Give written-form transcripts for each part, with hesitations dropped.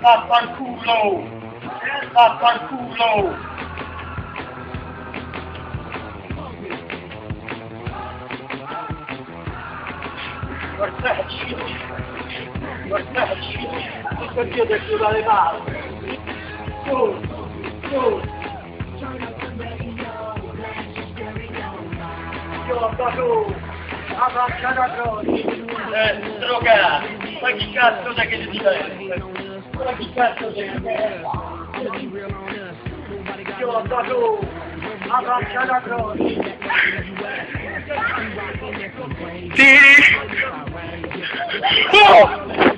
Vaffanculo! Vaffanculo! Guardacci! Guardacci! Tutto Dio del più dalle palle! Su! Su! Io ho dato la faccia da croce! Droga! Ma chi cazzo da che ti diverti? Ma chi cazzo sei? Io ho dato la faccia da croce! Tiri! Oh!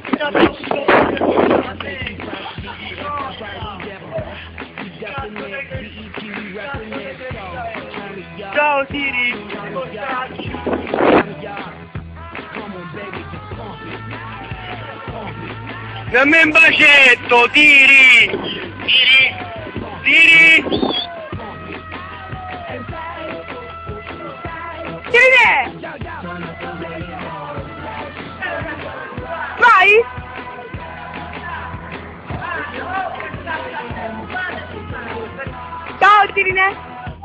Ciao Tiri! Dammi un bacetto, Tiri! Tiri! Tiri! Tiri! Vai! Ciao Tirine!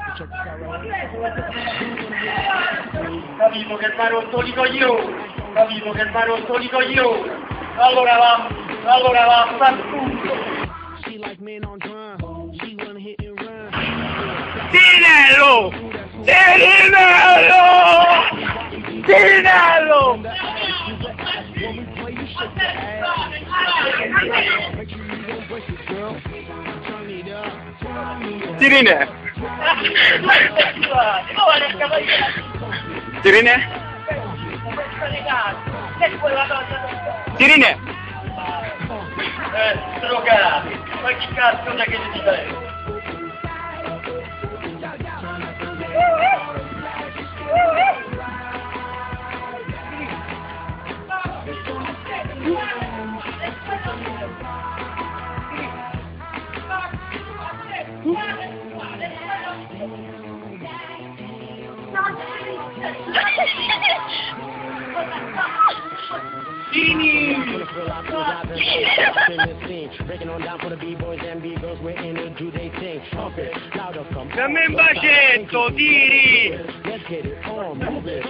Capito che va rotto di coglioni! Capito che va rotto di coglioni! Allora vaffanculo! Tirinello! Tirinello! Tirinello! Tirine! Tirine? Tirine! Droga! Ma chi cazzo da che ti diverti? Dammi un bacetto, Tiri!